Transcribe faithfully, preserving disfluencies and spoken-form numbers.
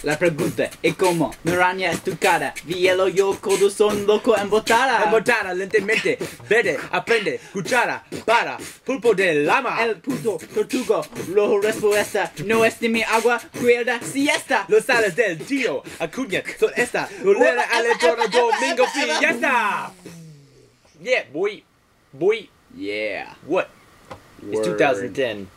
La pregunta es cómo, Mirania es tu cara, Vielo yo codo son loco embotada. Embotada lentamente, verde, aprende, cuchara, para, pulpo de lama. El puto tortugo, lo respuesta, no es de mi agua, cuerda siesta. Los sales del tío Acuña son esta, Lolera Aletoro Domingo Fiesta. Yeah, boy, boy. Yeah. What? It's Word. two thousand ten.